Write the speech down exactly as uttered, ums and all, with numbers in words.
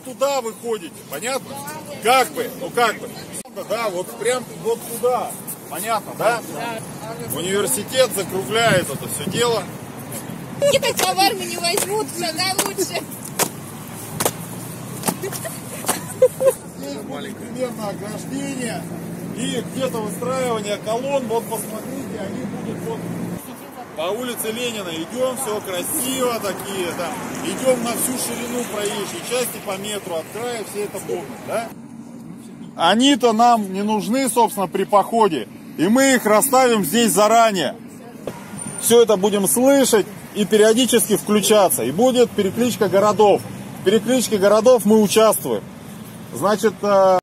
туда выходите, понятно? Как бы, ну как бы. Да, вот прям вот туда. Понятно, да? Университет закругляет это все дело. И так в армию не возьмут, всегда лучше. Здесь будет примерно ограждение и где-то выстраивание колонн. Вот посмотрите, они будут вот по улице Ленина. Идем, все красиво такие, да. Идем на всю ширину проезжей части по метру, от края все это помнят, да? Они-то нам не нужны, собственно, при походе. И мы их расставим здесь заранее. Все это будем слышать и периодически включаться. И будет перекличка городов. В перекличке городов мы участвуем. Значит...